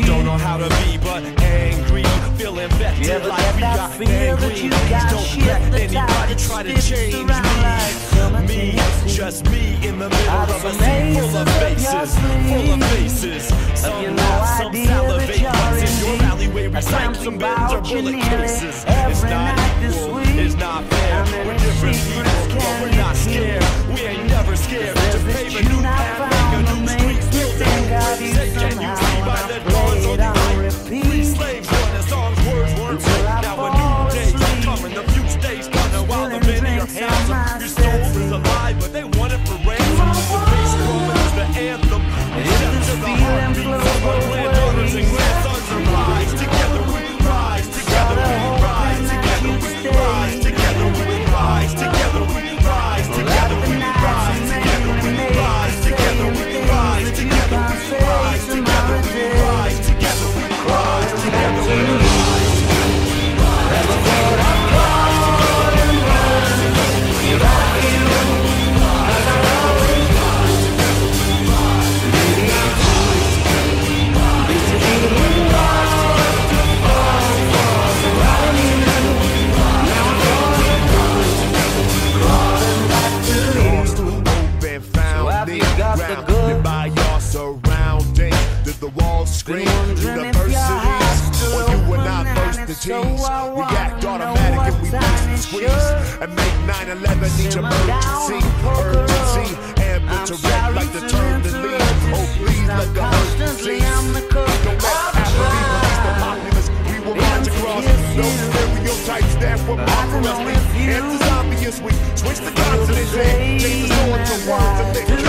Don't know how to be but angry, feel infected like we got gangrene. Don't let anybody try to change me. Just me in the middle of a sea full of faces, Some laugh, some salivate, what's in your alleyway, recycling bins or bullet cases. It's not equal, it's not fair. We're different people, but we're not scared. We ain't never scared to pave a new path, make a new street, build a new say, can you see by the dawn's on the night? Free slaves when the song's words weren't right. Now a new day's coming, the few days coming while the bend in your hands up. Your soul is alive, but they want it for ransom. The bass drum is the anthem. Steps to the heartbeats of our granddaughters and grandsons are rise. Together we rise, together we rise, together we rise, together we rise, together we rise, together we rise, together we rise, together we rise, together we rise, together we rise, together we rise, together we rise. By your surrounding, did the walls scream universities? Or you were not first to tease? React automatic and we push and squeeze and make 9/11 each emergency. Urgency, able to wreck like the turn to leave. Oh please let the urgency. Don't let apathy release the populace. We will march across. No stereotypes that will mark us. Answers obvious. We switch the consonants and change the sword to words and